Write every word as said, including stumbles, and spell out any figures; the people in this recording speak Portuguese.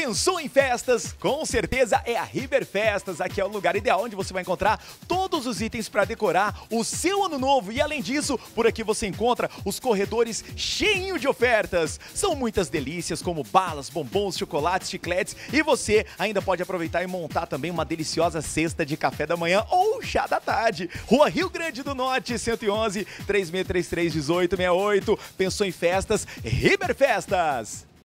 Pensou em festas? Com certeza é a River Festas. Aqui é o lugar ideal onde você vai encontrar todos os itens para decorar o seu ano novo. E além disso, por aqui você encontra os corredores cheinhos de ofertas. São muitas delícias como balas, bombons, chocolates, chicletes. E você ainda pode aproveitar e montar também uma deliciosa cesta de café da manhã ou chá da tarde. Rua Rio Grande do Norte, cento e onze, três seis três três, um oito seis oito. Pensou em festas? River Festas!